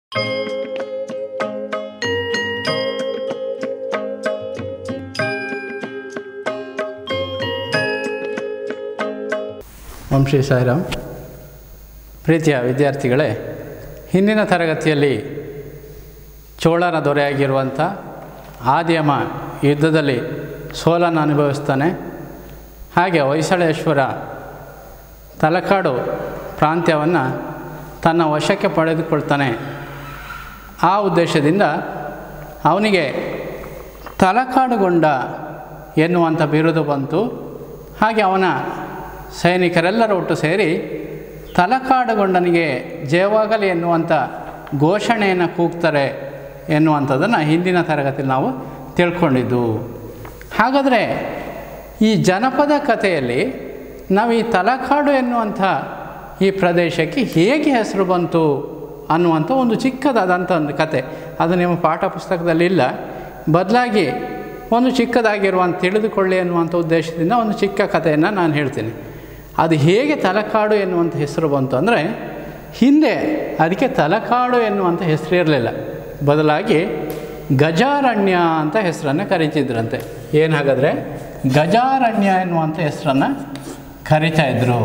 ಓಂ ಶ್ರೀ ಸಾಯಿರಾಮ್. ಪ್ರೀತಿಯ ವಿದ್ಯಾರ್ಥಿಗಳೇ, ಹಿಂದಿನ ತರಗತಿಯಲ್ಲಿ ಚೋಳನ ದೊರೆಯಾಗಿರುವಂಥ ಆದಿಯಮ ಯುದ್ಧದಲ್ಲಿ ಸೋಲನ್ನು ಅನುಭವಿಸ್ತಾನೆ. ಹಾಗೆ ಹೊಯ್ಸಳೇಶ್ವರ ತಲಕಾಡು ಪ್ರಾಂತ್ಯವನ್ನು ತನ್ನ ವಶಕ್ಕೆ ಪಡೆದುಕೊಳ್ತಾನೆ. ಆ ಉದ್ದೇಶದಿಂದ ಅವನಿಗೆ ತಲಕಾಡುಗೊಂಡ ಎನ್ನುವಂಥ ಬಿರುದು ಬಂತು. ಹಾಗೆ ಅವನ ಸೈನಿಕರೆಲ್ಲರೂ ಒಟ್ಟು ಸೇರಿ ತಲಕಾಡುಗೊಂಡನಿಗೆ ಜಯವಾಗಲಿ ಎನ್ನುವಂಥ ಘೋಷಣೆಯನ್ನು ಕೂಗ್ತಾರೆ ಎನ್ನುವಂಥದ್ದನ್ನು ಹಿಂದಿನ ತರಗತಿಯಲ್ಲಿ ನಾವು ತಿಳ್ಕೊಂಡಿದ್ದು. ಹಾಗಾದರೆ ಈ ಜನಪದ ಕಥೆಯಲ್ಲಿ ನಾವು ಈ ತಲಕಾಡು ಎನ್ನುವಂಥ ಈ ಪ್ರದೇಶಕ್ಕೆ ಹೇಗೆ ಹೆಸರು ಬಂತು ಅನ್ನುವಂಥ ಒಂದು ಚಿಕ್ಕದಾದಂಥ ಒಂದು ಕತೆ, ಅದು ನಿಮ್ಮ ಪಾಠ ಪುಸ್ತಕದಲ್ಲಿ ಇಲ್ಲ. ಬದಲಾಗಿ ಒಂದು ಚಿಕ್ಕದಾಗಿರುವಂಥ ತಿಳಿದುಕೊಳ್ಳಿ ಎನ್ನುವಂಥ ಉದ್ದೇಶದಿಂದ ಒಂದು ಚಿಕ್ಕ ಕಥೆಯನ್ನು ನಾನು ಹೇಳ್ತೀನಿ. ಅದು ಹೇಗೆ ತಲಕಾಡು ಎನ್ನುವಂಥ ಹೆಸರು ಬಂತು ಅಂದರೆ, ಹಿಂದೆ ಅದಕ್ಕೆ ತಲಕಾಡು ಎನ್ನುವಂಥ ಹೆಸರು ಇರಲಿಲ್ಲ. ಬದಲಾಗಿ ಗಜಾರಣ್ಯ ಅಂತ ಹೆಸರನ್ನು ಕರೀತಿದ್ರಂತೆ. ಏನು ಹಾಗಾದರೆ ಗಜಾರಣ್ಯ ಎನ್ನುವಂಥ ಹೆಸರನ್ನು ಕರೀತಾಯಿದ್ರು.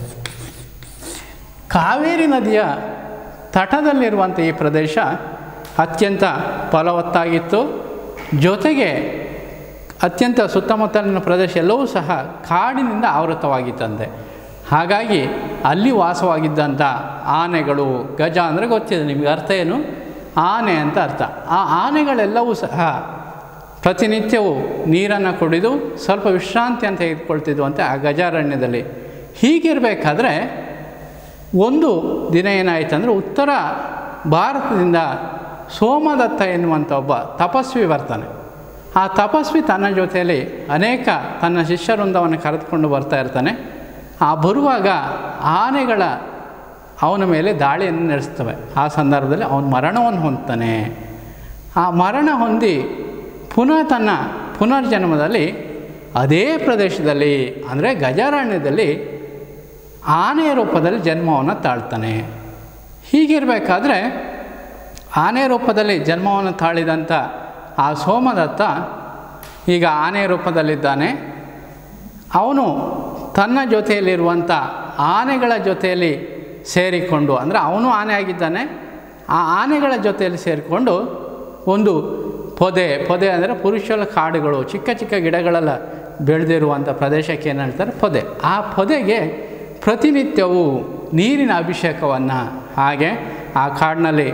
ಕಾವೇರಿ ನದಿಯ ತಟದಲ್ಲಿರುವಂಥ ಈ ಪ್ರದೇಶ ಅತ್ಯಂತ ಫಲವತ್ತಾಗಿತ್ತು. ಜೊತೆಗೆ ಅತ್ಯಂತ ಸುತ್ತಮುತ್ತಲಿನ ಪ್ರದೇಶ ಎಲ್ಲವೂ ಸಹ ಕಾಡಿನಿಂದ ಆವೃತವಾಗಿತ್ತಂತೆ. ಹಾಗಾಗಿ ಅಲ್ಲಿ ವಾಸವಾಗಿದ್ದಂಥ ಆನೆಗಳು, ಗಜ ಅಂದರೆ ಗೊತ್ತಿದೆ ನಿಮಗೆ, ಅರ್ಥ ಏನು? ಆನೆ ಅಂತ ಅರ್ಥ. ಆ ಆನೆಗಳೆಲ್ಲವೂ ಸಹ ಪ್ರತಿನಿತ್ಯವೂ ನೀರನ್ನು ಕುಡಿದು ಸ್ವಲ್ಪ ವಿಶ್ರಾಂತಿಯನ್ನು ತೆಗೆದುಕೊಳ್ತಿದ್ವಂತೆ ಆ ಗಜಾರಣ್ಯದಲ್ಲಿ. ಹೀಗಿರಬೇಕಾದ್ರೆ ಒಂದು ದಿನ ಏನಾಯಿತಂದರೆ, ಉತ್ತರ ಭಾರತದಿಂದ ಸೋಮದತ್ತ ಎನ್ನುವಂಥ ಒಬ್ಬ ತಪಸ್ವಿ ಬರ್ತಾನೆ. ಆ ತಪಸ್ವಿ ತನ್ನ ಜೊತೆಯಲ್ಲಿ ಅನೇಕ ತನ್ನ ಶಿಷ್ಯವೃಂದವನ್ನು ಕರೆದುಕೊಂಡು ಬರ್ತಾ ಇರ್ತಾನೆ. ಆ ಬರುವಾಗ ಆನೆಗಳ ಅವನ ಮೇಲೆ ದಾಳಿಯನ್ನು ನಡೆಸ್ತವೆ. ಆ ಸಂದರ್ಭದಲ್ಲಿ ಅವನು ಮರಣವನ್ನು ಹೊಂದ್ತಾನೆ. ಆ ಮರಣ ಹೊಂದಿ ಪುನಃ ತನ್ನ ಪುನರ್ಜನ್ಮದಲ್ಲಿ ಅದೇ ಪ್ರದೇಶದಲ್ಲಿ ಅಂದರೆ ಗಜಾರಣ್ಯದಲ್ಲಿ ಆನೆಯ ರೂಪದಲ್ಲಿ ಜನ್ಮವನ್ನು ತಾಳ್ತಾನೆ. ಹೀಗಿರಬೇಕಾದ್ರೆ ಆನೆ ರೂಪದಲ್ಲಿ ಜನ್ಮವನ್ನು ತಾಳಿದಂಥ ಆ ಸೋಮದತ್ತ ಈಗ ಆನೆ ರೂಪದಲ್ಲಿದ್ದಾನೆ. ಅವನು ತನ್ನ ಜೊತೆಯಲ್ಲಿರುವಂಥ ಆನೆಗಳ ಜೊತೆಯಲ್ಲಿ ಸೇರಿಕೊಂಡು, ಅಂದರೆ ಅವನು ಆನೆ ಆಗಿದ್ದಾನೆ, ಆ ಆನೆಗಳ ಜೊತೆಯಲ್ಲಿ ಸೇರಿಕೊಂಡು ಒಂದು ಪೊದೆ ಅಂದರೆ ಪುರುಷರ ಕಾಡುಗಳು, ಚಿಕ್ಕ ಚಿಕ್ಕ ಗಿಡಗಳೆಲ್ಲ ಬೆಳೆದಿರುವಂಥ ಪ್ರದೇಶಕ್ಕೆ ಏನು ಹೇಳ್ತಾರೆ? ಪೊದೆ. ಆ ಪೊದೆಗೆ ಪ್ರತಿನಿತ್ಯವೂ ನೀರಿನ ಅಭಿಷೇಕವನ್ನು, ಹಾಗೆ ಆ ಕಾಡಿನಲ್ಲಿ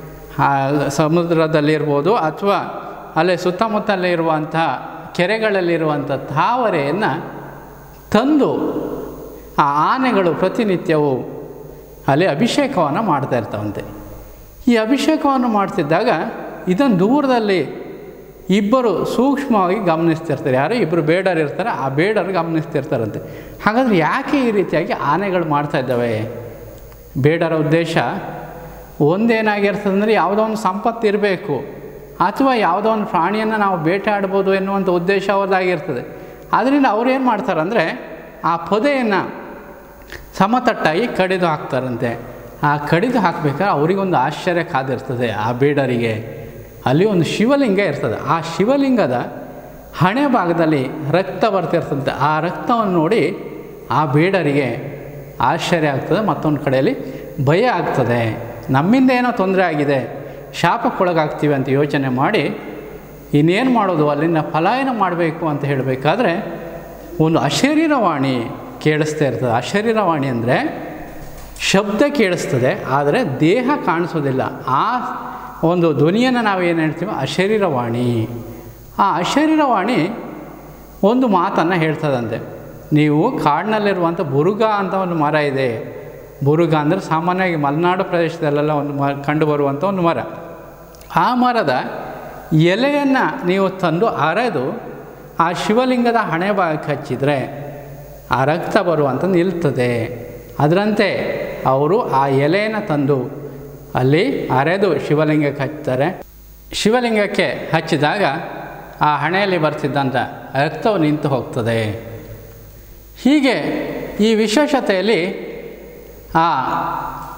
ಸಮುದ್ರದಲ್ಲಿರ್ಬೋದು ಅಥವಾ ಅಲ್ಲೇ ಸುತ್ತಮುತ್ತಲೇ ಇರುವಂಥ ಕೆರೆಗಳಲ್ಲಿರುವಂಥ ತಾವರೆಯನ್ನು ತಂದು ಆ ಆನೆಗಳು ಪ್ರತಿನಿತ್ಯವೂ ಅಲ್ಲಿ ಅಭಿಷೇಕವನ್ನು ಮಾಡ್ತಾ ಇರ್ತಾವಂತೆ. ಈ ಅಭಿಷೇಕವನ್ನು ಮಾಡ್ತಿದ್ದಾಗ ಇದನ್ನು ದೂರದಲ್ಲಿ ಇಬ್ಬರು ಸೂಕ್ಷ್ಮವಾಗಿ ಗಮನಿಸ್ತಿರ್ತಾರೆ. ಯಾರು? ಇಬ್ಬರು ಬೇಡರು ಇರ್ತಾರೆ. ಆ ಬೇಡರು ಗಮನಿಸ್ತಿರ್ತಾರಂತೆ. ಹಾಗಾದರೆ ಯಾಕೆ ಈ ರೀತಿಯಾಗಿ ಆನೆಗಳು ಮಾಡ್ತಾಯಿದ್ದಾವೆ? ಬೇಡರ ಉದ್ದೇಶ ಒಂದೇನಾಗಿರ್ತದೆ ಅಂದರೆ, ಯಾವುದೋ ಒಂದು ಸಂಪತ್ತು ಇರಬೇಕು ಅಥವಾ ಯಾವುದೋ ಒಂದು ಪ್ರಾಣಿಯನ್ನು ನಾವು ಬೇಟೆಯಾಡ್ಬೋದು ಎನ್ನುವಂಥ ಉದ್ದೇಶ ಅವ್ರದ್ದಾಗಿರ್ತದೆ. ಆದ್ದರಿಂದ ಅವ್ರೇನು ಮಾಡ್ತಾರಂದರೆ, ಆ ಪೊದೆಯನ್ನು ಸಮತಟ್ಟಾಗಿ ಕಡಿದು ಹಾಕ್ತಾರಂತೆ. ಆ ಕಡಿದು ಹಾಕಬೇಕಾದ್ರೆ ಅವರಿಗೊಂದು ಆಶ್ಚರ್ಯ ಕಾದಿರ್ತದೆ. ಆ ಬೇಡರಿಗೆ ಅಲ್ಲಿ ಒಂದು ಶಿವಲಿಂಗ ಇರ್ತದೆ. ಆ ಶಿವಲಿಂಗದ ಹಣೆ ಭಾಗದಲ್ಲಿ ರಕ್ತ ಬರ್ತಿರ್ತದೆ. ಆ ರಕ್ತವನ್ನು ನೋಡಿ ಆ ಬೇಡರಿಗೆ ಆಶ್ಚರ್ಯ ಆಗ್ತದೆ. ಮತ್ತೊಂದು ಕಡೆಯಲ್ಲಿ ಭಯ ಆಗ್ತದೆ. ನಮ್ಮಿಂದ ಏನೋ ತೊಂದರೆ ಆಗಿದೆ, ಶಾಪಕ್ಕೊಳಗಾಗ್ತೀವಿ ಅಂತ ಯೋಚನೆ ಮಾಡಿ ಇನ್ನೇನು ಮಾಡೋದು, ಅಲ್ಲಿಂದ ಪಲಾಯನ ಮಾಡಬೇಕು ಅಂತ ಹೇಳಬೇಕಾದ್ರೆ ಒಂದು ಅಶರೀರವಾಣಿ ಕೇಳಿಸ್ತಾ ಇರ್ತದೆ. ಅಶರೀರವಾಣಿ ಅಂದರೆ ಶಬ್ದ ಕೇಳಿಸ್ತದೆ, ಆದರೆ ದೇಹ ಕಾಣಿಸೋದಿಲ್ಲ. ಆ ಒಂದು ಧ್ವನಿಯನ್ನು ನಾವೇನು ಹೇಳ್ತೀವಿ? ಅಶರೀರವಾಣಿ. ಆ ಅಶರೀರವಾಣಿ ಒಂದು ಮಾತನ್ನು ಹೇಳ್ತದಂತೆ. ನೀವು ಕಾಡಿನಲ್ಲಿರುವಂಥ ಬುರುಗ ಅಂತ ಒಂದು ಮರ ಇದೆ. ಬುರುಗ ಅಂದರೆ ಸಾಮಾನ್ಯವಾಗಿ ಮಲೆನಾಡು ಪ್ರದೇಶದಲ್ಲೆಲ್ಲ ಒಂದು ಕಂಡುಬರುವಂಥ ಒಂದು ಮರ. ಆ ಮರದ ಎಲೆಯನ್ನು ನೀವು ತಂದು ಅರೆದು ಆ ಶಿವಲಿಂಗದ ಹಣೆ ಭಾಗಕ್ಕೆ ಹಚ್ಚಿದರೆ ಆ ರಕ್ತ ಬರುವಂಥ ನಿಲ್ತದೆ. ಅದರಂತೆ ಅವರು ಆ ಎಲೆಯನ್ನು ತಂದು ಅಲ್ಲಿ ಅರೆದು ಶಿವಲಿಂಗಕ್ಕೆ ಹಚ್ತಾರೆ. ಶಿವಲಿಂಗಕ್ಕೆ ಹಚ್ಚಿದಾಗ ಆ ಹಣೆಯಲ್ಲಿ ಬರ್ತಿದ್ದಂಥ ರಕ್ತವು ನಿಂತು ಹೋಗ್ತದೆ. ಹೀಗೆ ಈ ವಿಶೇಷತೆಯಲ್ಲಿ ಆ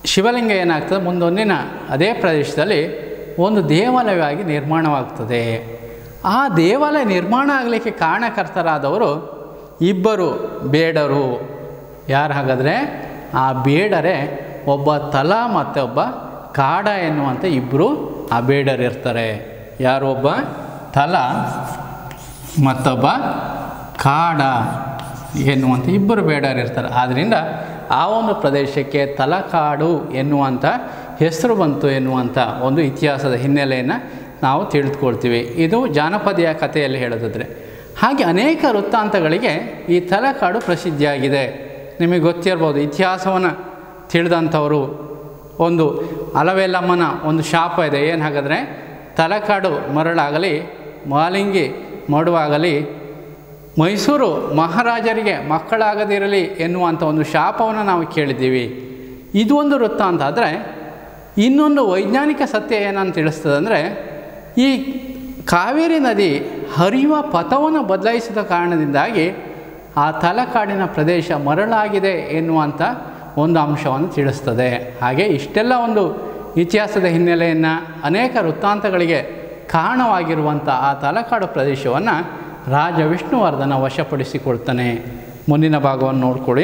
ಶಿವಲಿಂಗ ಏನಾಗ್ತದೆ ಮುಂದೊಂದಿನ ಅದೇ ಪ್ರದೇಶದಲ್ಲಿ ಒಂದು ದೇವಾಲಯವಾಗಿ ನಿರ್ಮಾಣವಾಗ್ತದೆ. ಆ ದೇವಾಲಯ ನಿರ್ಮಾಣ ಆಗಲಿಕ್ಕೆ ಕಾರಣಕರ್ತರಾದವರು ಇಬ್ಬರು ಬೇಡರು. ಯಾರು ಹಾಗಾದರೆ ಆ ಬೇಡರೇ ಒಬ್ಬ ತಲ ಮತ್ತು ಒಬ್ಬ ಕಾಡ ಎನ್ನುವಂಥ ಇಬ್ಬರು ಆ ಬೇಡರಿರ್ತಾರೆ. ಯಾರು? ಒಬ್ಬ ತಲ ಮತ್ತೊಬ್ಬ ಕಾಡ ಎನ್ನುವಂಥ ಇಬ್ಬರು ಬೇಡರಿರ್ತಾರೆ. ಆದ್ದರಿಂದ ಆ ಒಂದು ಪ್ರದೇಶಕ್ಕೆ ತಲಕಾಡು ಎನ್ನುವಂಥ ಹೆಸರು ಬಂತು ಎನ್ನುವಂಥ ಒಂದು ಇತಿಹಾಸದ ಹಿನ್ನೆಲೆಯನ್ನು ನಾವು ತಿಳಿದುಕೊಳ್ತೀವಿ. ಇದು ಜಾನಪದೀಯ ಕಥೆಯಲ್ಲಿ ಹೇಳೋದಾದರೆ. ಹಾಗೆ ಅನೇಕ ವೃತ್ತಾಂತಗಳಿಗೆ ಈ ತಲಕಾಡು ಪ್ರಸಿದ್ಧಿಯಾಗಿದೆ. ನಿಮಗೆ ಗೊತ್ತಿರ್ಬೋದು, ಇತಿಹಾಸವನ್ನು ತಿಳಿದಂಥವರು ಒಂದು ಅಲವೇಲಮ್ಮನ ಒಂದು ಶಾಪ ಇದೆ. ಏನು ಹಾಗಾದರೆ ತಲಕಾಡು ಮರಳಾಗಲಿ ಮಾಲಿಂಗಿ ಮಡುವಾಗಲಿ ಮೈಸೂರು ಮಹಾರಾಜರಿಗೆ ಮಕ್ಕಳಾಗದಿರಲಿ ಎನ್ನುವಂಥ ಒಂದು ಶಾಪವನ್ನು ನಾವು ಕೇಳಿದ್ದೀವಿ. ಇದು ಒಂದು ವೃತ್ತಾಂತ. ಆದರೆ ಇನ್ನೊಂದು ವೈಜ್ಞಾನಿಕ ಸತ್ಯ ಏನಂತ ತಿಳಿಸ್ತದೆ ಅಂದರೆ, ಈ ಕಾವೇರಿ ನದಿ ಹರಿಯುವ ಪಥವನ್ನು ಬದಲಾಯಿಸಿದ ಕಾರಣದಿಂದಾಗಿ ಆ ತಲಕಾಡಿನ ಪ್ರದೇಶ ಮರಳಾಗಿದೆ ಎನ್ನುವಂಥ ಒಂದು ಅಂಶವನ್ನು ತಿಳಿಸ್ತದೆ. ಹಾಗೆ ಇಷ್ಟೆಲ್ಲ ಒಂದು ಇತಿಹಾಸದ ಹಿನ್ನೆಲೆಯನ್ನು, ಅನೇಕ ವೃತ್ತಾಂತಗಳಿಗೆ ಕಾರಣವಾಗಿರುವಂಥ ಆ ತಲಕಾಡು ಪ್ರದೇಶವನ್ನು ರಾಜ ವಿಷ್ಣುವರ್ಧನ ವಶಪಡಿಸಿಕೊಳ್ತಾನೆ. ಮುಂದಿನ ಭಾಗವನ್ನು ನೋಡ್ಕೊಳ್ಳಿ.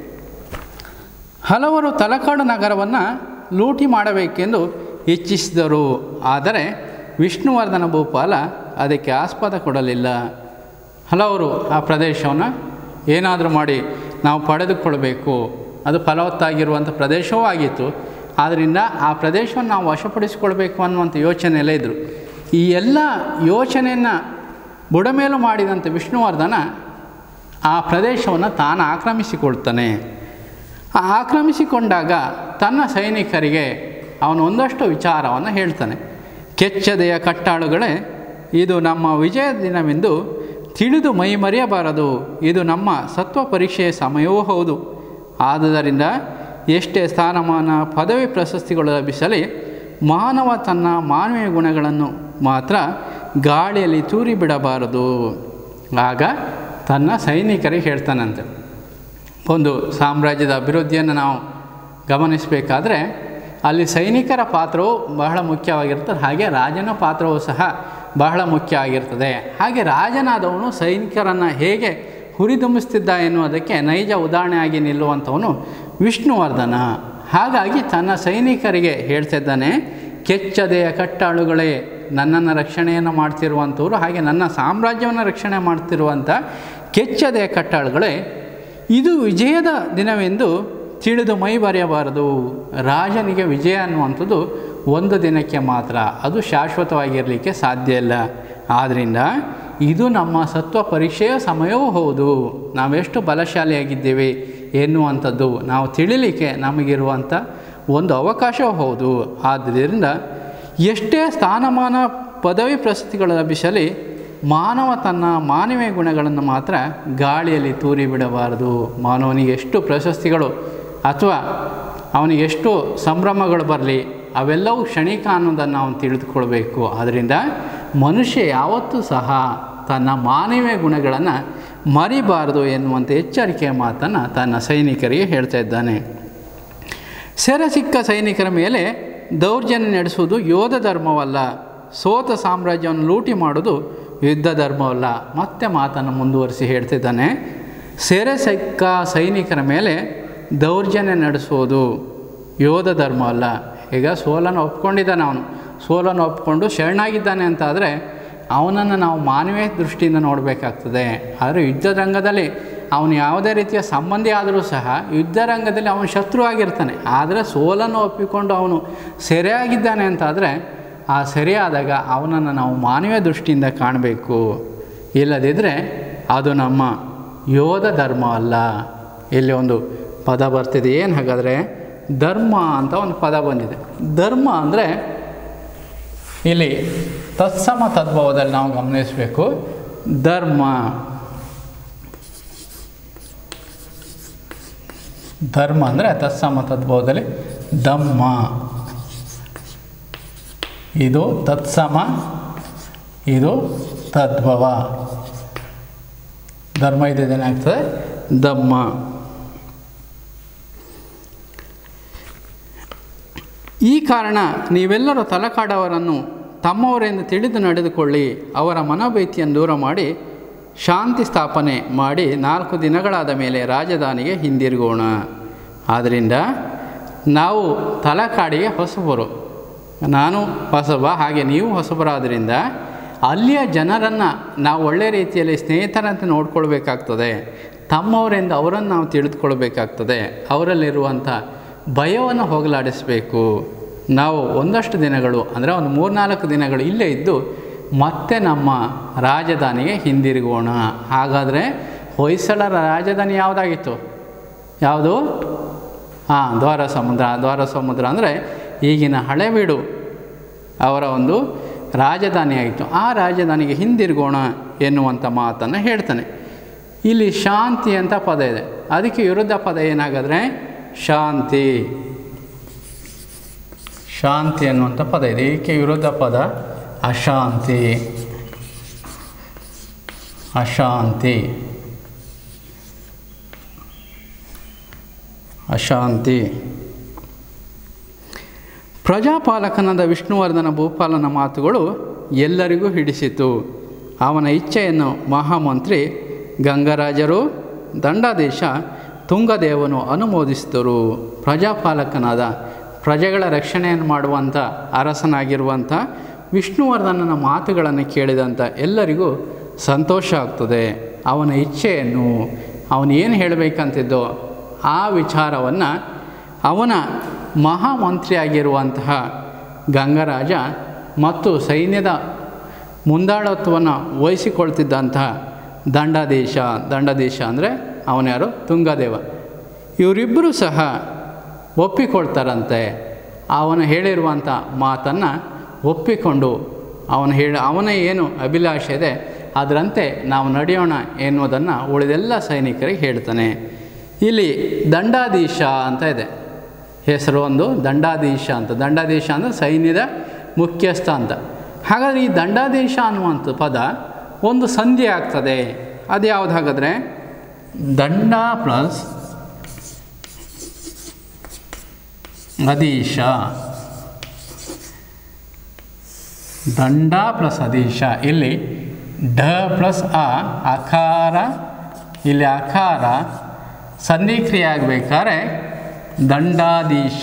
ಹಲವರು ತಲಕಾಡು ನಗರವನ್ನು ಲೂಟಿ ಮಾಡಬೇಕೆಂದು ಇಚ್ಛಿಸಿದರು. ಆದರೆ ವಿಷ್ಣುವರ್ಧನ ಭೂಪಾಲ ಅದಕ್ಕೆ ಆಸ್ಪದ ಕೊಡಲಿಲ್ಲ. ಹಲವರು ಆ ಪ್ರದೇಶವನ್ನು ಏನಾದರೂ ಮಾಡಿ ನಾವು ಪಡೆದುಕೊಳ್ಬೇಕು, ಅದು ಫಲವತ್ತಾಗಿರುವಂಥ ಪ್ರದೇಶವೂ ಆಗಿತ್ತು. ಆದ್ದರಿಂದ ಆ ಪ್ರದೇಶವನ್ನು ನಾವು ವಶಪಡಿಸಿಕೊಳ್ಬೇಕು ಅನ್ನುವಂಥ ಯೋಚನೆಯಲ್ಲೇ ಇದ್ದರು. ಈ ಎಲ್ಲ ಯೋಚನೆಯನ್ನು ಬುಡಮೇಲು ಮಾಡಿದಂಥ ವಿಷ್ಣುವರ್ಧನ ಆ ಪ್ರದೇಶವನ್ನು ತಾನು ಆಕ್ರಮಿಸಿಕೊಳ್ತಾನೆ. ಆ ಆಕ್ರಮಿಸಿಕೊಂಡಾಗ ತನ್ನ ಸೈನಿಕರಿಗೆ ಅವನು ಒಂದಷ್ಟು ವಿಚಾರವನ್ನು ಹೇಳ್ತಾನೆ. ಕೆಚ್ಚದೆಯ ಕಟ್ಟಾಳುಗಳೇ, ಇದು ನಮ್ಮ ವಿಜಯ ದಿನವೆಂದು ತಿಳಿದು ಮೈ ಮರೆಯಬಾರದು. ಇದು ನಮ್ಮ ಸತ್ವ ಪರೀಕ್ಷೆಯ ಸಮಯವೂ ಹೌದು. ಆದುದರಿಂದ ಎಷ್ಟೇ ಸ್ಥಾನಮಾನ ಪದವಿ ಪ್ರಶಸ್ತಿಗಳು ಲಭಿಸಲಿ, ಮಾನವ ತನ್ನ ಮಾನವೀಯ ಗುಣಗಳನ್ನು ಮಾತ್ರ ಗಾಳಿಯಲ್ಲಿ ತೂರಿ ಬಿಡಬಾರದು. ಆಗ ತನ್ನ ಸೈನಿಕರಿಗೆ ಹೇಳ್ತಾನಂತೆ. ಒಂದು ಸಾಮ್ರಾಜ್ಯದ ಅಭಿವೃದ್ಧಿಯನ್ನು ನಾವು ಗಮನಿಸಬೇಕಾದ್ರೆ ಅಲ್ಲಿ ಸೈನಿಕರ ಪಾತ್ರವು ಬಹಳ ಮುಖ್ಯವಾಗಿರ್ತದೆ. ಹಾಗೆ ರಾಜನ ಪಾತ್ರವೂ ಸಹ ಬಹಳ ಮುಖ್ಯ ಆಗಿರ್ತದೆ. ಹಾಗೆ ರಾಜನಾದವನು ಸೈನಿಕರನ್ನು ಹೇಗೆ ಹುರಿದುಂಬಿಸ್ತಿದ್ದ ಎನ್ನುವುದಕ್ಕೆ ನೈಜ ಉದಾಹರಣೆಯಾಗಿ ನಿಲ್ಲುವಂಥವನು ವಿಷ್ಣುವರ್ಧನ. ಹಾಗಾಗಿ ತನ್ನ ಸೈನಿಕರಿಗೆ ಹೇಳ್ತಿದ್ದಾನೆ, ಕೆಚ್ಚದೆಯ ಕಟ್ಟಾಳುಗಳೇ, ನನ್ನನ್ನು ರಕ್ಷಣೆಯನ್ನು ಮಾಡ್ತಿರುವಂಥವ್ರು, ಹಾಗೆ ನನ್ನ ಸಾಮ್ರಾಜ್ಯವನ್ನು ರಕ್ಷಣೆ ಮಾಡ್ತಿರುವಂಥ ಕೆಚ್ಚದೆಯ ಕಟ್ಟಾಳುಗಳೇ, ಇದು ವಿಜಯದ ದಿನವೆಂದು ತಿಳಿದು ಮೈ ಬರೆಯಬಾರದು. ರಾಜನಿಗೆ ವಿಜಯ ಅನ್ನುವಂಥದ್ದು ಒಂದು ದಿನಕ್ಕೆ ಮಾತ್ರ, ಅದು ಶಾಶ್ವತವಾಗಿರಲಿಕ್ಕೆ ಸಾಧ್ಯ ಇಲ್ಲ. ಆದ್ದರಿಂದ ಇದು ನಮ್ಮ ಸತ್ವ ಪರೀಕ್ಷೆಯ ಸಮಯವೂ ಹೌದು. ನಾವೆಷ್ಟು ಬಲಶಾಲಿಯಾಗಿದ್ದೇವೆ ಎನ್ನುವಂಥದ್ದು ನಾವು ತಿಳಿಲಿಕ್ಕೆ ನಮಗಿರುವಂಥ ಒಂದು ಅವಕಾಶವೂ ಹೌದು. ಆದ್ದರಿಂದ ಎಷ್ಟೇ ಸ್ಥಾನಮಾನ ಪದವಿ ಪ್ರಶಸ್ತಿಗಳು ಲಭಿಸಲಿ, ಮಾನವ ತನ್ನ ಮಾನವೀಯ ಗುಣಗಳನ್ನು ಮಾತ್ರ ಗಾಳಿಯಲ್ಲಿ ತೂರಿ ಬಿಡಬಾರದು. ಮಾನವನಿಗೆ ಎಷ್ಟು ಪ್ರಶಸ್ತಿಗಳು ಅಥವಾ ಅವನಿಗೆ ಎಷ್ಟು ಸಂಭ್ರಮಗಳು ಬರಲಿ, ಅವೆಲ್ಲವೂ ಕ್ಷಣಿಕ ಅನ್ನೋದನ್ನು ನಾವು ತಿಳಿದುಕೊಳ್ಬೇಕು. ಆದ್ದರಿಂದ ಮನುಷ್ಯ ಯಾವತ್ತೂ ಸಹ ತನ್ನ ಮಾನವೀಯ ಗುಣಗಳನ್ನು ಮರಿಬಾರದು ಎನ್ನುವಂಥ ಎಚ್ಚರಿಕೆಯ ಮಾತನ್ನು ತನ್ನ ಸೈನಿಕರಿಗೆ ಹೇಳ್ತಾ ಇದ್ದಾನೆ. ಸೆರೆ ಸಿಕ್ಕ ಸೈನಿಕರ ಮೇಲೆ ದೌರ್ಜನ್ಯ ನಡೆಸುವುದು ಯೋಧ ಧರ್ಮವಲ್ಲ, ಸೋತ ಸಾಮ್ರಾಜ್ಯವನ್ನು ಲೂಟಿ ಮಾಡುವುದು ಯುದ್ಧ ಧರ್ಮವಲ್ಲ. ಮತ್ತೆ ಮಾತನ್ನು ಮುಂದುವರಿಸಿ ಹೇಳ್ತಿದ್ದಾನೆ. ಸೆರೆ ಸಿಕ್ಕ ಸೈನಿಕರ ಮೇಲೆ ದೌರ್ಜನ್ಯ ನಡೆಸುವುದು ಯೋಧ ಧರ್ಮವಲ್ಲ. ಈಗ ಸೋಲನ್ನು ಒಪ್ಕೊಂಡಿದ್ದಾನೆ, ಅವನು ಸೋಲನ್ನು ಒಪ್ಕೊಂಡು ಶರಣಾಗಿದ್ದಾನೆ ಅಂತಾದರೆ ಅವನನ್ನು ನಾವು ಮಾನವೀಯ ದೃಷ್ಟಿಯಿಂದ ನೋಡಬೇಕಾಗ್ತದೆ. ಆದರೆ ಯುದ್ಧ ರಂಗದಲ್ಲಿ ಅವನು ಯಾವುದೇ ರೀತಿಯ ಸಂಬಂಧಿ ಆದರೂ ಸಹ ಯುದ್ಧ ರಂಗದಲ್ಲಿ ಅವನು ಶತ್ರು ಆಗಿರ್ತಾನೆ. ಆದರೆ ಸೋಲನ್ನು ಒಪ್ಪಿಕೊಂಡು ಅವನು ಸೆರೆಯಾಗಿದ್ದಾನೆ ಅಂತಾದರೆ ಆ ಸೆರೆಯಾದಾಗ ಅವನನ್ನು ನಾವು ಮಾನವೀಯ ದೃಷ್ಟಿಯಿಂದ ಕಾಣಬೇಕು. ಇಲ್ಲದಿದ್ದರೆ ಅದು ನಮ್ಮ ಯೋಧ ಧರ್ಮ ಅಲ್ಲ. ಇಲ್ಲಿ ಒಂದು ಪದ ಬರ್ತಿದೆ. ಏನು ಹಾಗಾದರೆ ಧರ್ಮ ಅಂತ ಒಂದು ಪದ ಬಂದಿದೆ. ಧರ್ಮ ಅಂದರೆ ಇಲ್ಲಿ ತತ್ಸಮ ತದ್ಭವದಲ್ಲಿ ನಾವು ಗಮನಿಸಬೇಕು. ಧರ್ಮ ಧರ್ಮ ಅಂದರೆ ತತ್ಸಮ ತದ್ಭವದಲ್ಲಿ ಧಮ್ಮ, ಇದು ತತ್ಸಮ, ಇದು ತದ್ಭವ. ಧರ್ಮ ಇದೇನಾಗ್ತದೆ ಧಮ್ಮ. ಈ ಕಾರಣ ನೀವೆಲ್ಲರೂ ತಲಕಾಡವರನ್ನು ತಮ್ಮವರೆಂದು ತಿಳಿದು ನಡೆದುಕೊಳ್ಳಿ, ಅವರ ಮನೋಭೀತಿಯನ್ನು ದೂರ ಮಾಡಿ ಶಾಂತಿ ಸ್ಥಾಪನೆ ಮಾಡಿ 4 ದಿನಗಳಾದ ಮೇಲೆ ರಾಜಧಾನಿಗೆ ಹಿಂದಿರುಗೋಣ. ಆದ್ದರಿಂದ ನಾವು ತಲಕಾಡಿಗೆ ಹೊಸಬರು, ನಾನು ಹೊಸಬ, ಹಾಗೆ ನೀವು ಹೊಸಬರಾದ್ದರಿಂದ ಅಲ್ಲಿಯ ಜನರನ್ನು ನಾವು ಒಳ್ಳೆಯ ರೀತಿಯಲ್ಲಿ ಸ್ನೇಹಿತರಂತೆ ನೋಡ್ಕೊಳ್ಬೇಕಾಗ್ತದೆ. ತಮ್ಮವರಿಂದ ಅವರನ್ನು ನಾವು ತಿಳಿದುಕೊಳ್ಬೇಕಾಗ್ತದೆ. ಅವರಲ್ಲಿರುವಂಥ ಭಯವನ್ನು ಹೋಗಲಾಡಿಸಬೇಕು. ನಾವು ಒಂದಷ್ಟು ದಿನಗಳು ಅಂದರೆ ಒಂದು 3-4 ದಿನಗಳು ಇಲ್ಲೇ ಇದ್ದು ಮತ್ತೆ ನಮ್ಮ ರಾಜಧಾನಿಗೆ ಹಿಂದಿರುಗೋಣ. ಹಾಗಾದರೆ ಹೊಯ್ಸಳರ ರಾಜಧಾನಿ ಯಾವುದಾಗಿತ್ತು? ಯಾವುದು? ದ್ವಾರ ಸಮುದ್ರ ಅಂದರೆ ಈಗಿನ ಹಳೆಬೀಡು ಅವರ ಒಂದು ರಾಜಧಾನಿಯಾಗಿತ್ತು. ಆ ರಾಜಧಾನಿಗೆ ಹಿಂದಿರುಗೋಣ ಎನ್ನುವಂಥ ಮಾತನ್ನು ಹೇಳ್ತಾನೆ. ಇಲ್ಲಿ ಶಾಂತಿ ಅಂತ ಪದ ಇದೆ, ಅದಕ್ಕೆ ವಿರುದ್ಧ ಪದ ಏನಾಗಾದರೆ ಶಾಂತಿ. ಶಾಂತಿ ಅನ್ನುವಂಥ ಪದ ಇದೆ, ಇದಕ್ಕೆ ವಿರುದ್ಧ ಪದ ಅಶಾಂತಿ. ಅಶಾಂತಿ ಅಶಾಂತಿ. ಪ್ರಜಾಪಾಲಕನಾದ ವಿಷ್ಣುವರ್ಧನ ಭೂಪಾಲನ ಮಾತುಗಳು ಎಲ್ಲರಿಗೂ ಹಿಡಿಸಿತು. ಅವನ ಇಚ್ಛೆಯನ್ನು ಮಹಾಮಂತ್ರಿ ಗಂಗರಾಜರು, ದಂಡಾಧೀಶ ತುಂಗದೇವನು ಅನುಮೋದಿಸಿದರು. ಪ್ರಜಾಪಾಲಕನಾದ ಪ್ರಜೆಗಳ ರಕ್ಷಣೆಯನ್ನು ಮಾಡುವಂಥ ಅರಸನಾಗಿರುವಂಥ ವಿಷ್ಣುವರ್ಧನನ ಮಾತುಗಳನ್ನು ಕೇಳಿದಂಥ ಎಲ್ಲರಿಗೂ ಸಂತೋಷ ಆಗ್ತದೆ. ಅವನ ಇಚ್ಛೆಯನ್ನು, ಅವನೇನು ಹೇಳಬೇಕಂತಿದ್ದೋ ಆ ವಿಚಾರವನ್ನು ಅವನ ಮಹಾಮಂತ್ರಿಯಾಗಿರುವಂತಹ ಗಂಗರಾಜ ಮತ್ತು ಸೈನ್ಯದ ಮುಂದಾಳತ್ವವನ್ನು ವಹಿಸಿಕೊಳ್ತಿದ್ದಂತಹ ದಂಡಾಧೀಶ ಅಂದರೆ ಅವನ್ಯಾರು? ತುಂಗದೇವ. ಇವರಿಬ್ಬರೂ ಸಹ ಒಪ್ಪಿಕೊಳ್ತಾರಂತೆ. ಅವನು ಹೇಳಿರುವಂಥ ಮಾತನ್ನು ಒಪ್ಪಿಕೊಂಡು ಅವನ ಏನು ಅಭಿಲಾಷೆ ಇದೆ ಅದರಂತೆ ನಾವು ನಡೆಯೋಣ ಎನ್ನುವುದನ್ನು ಉಳಿದೆಲ್ಲ ಸೈನಿಕರಿಗೆ ಹೇಳ್ತಾನೆ. ಇಲ್ಲಿ ದಂಡಾಧೀಶ ಅಂತ ಇದೆ, ಹೆಸರು ಒಂದು ದಂಡಾಧೀಶ ಅಂತ. ದಂಡಾಧೀಶ ಅಂದರೆ ಸೈನ್ಯದ ಮುಖ್ಯಸ್ಥ ಅಂತ. ಹಾಗಾದರೆ ಈ ದಂಡಾಧೀಶ ಅನ್ನುವಂಥ ಪದ ಒಂದು ಸಂಧಿ ಆಗ್ತದೆ. ಅದು ಯಾವುದು ಹಾಗಾದರೆ? ದಂಡ ಪ್ಲಸ್ ಅಧೀಶ. ದಂಡ ಪ್ಲಸ್ ಅಧೀಶ. ಇಲ್ಲಿ ಡ ಪ್ಲಸ್ ಅಕಾರ, ಇಲ್ಲಿ ಅಕಾರ ಸಂಧಿಕ್ರಿಯೆ ಆಗಬೇಕಾದ್ರೆ ದಂಡಾಧೀಶ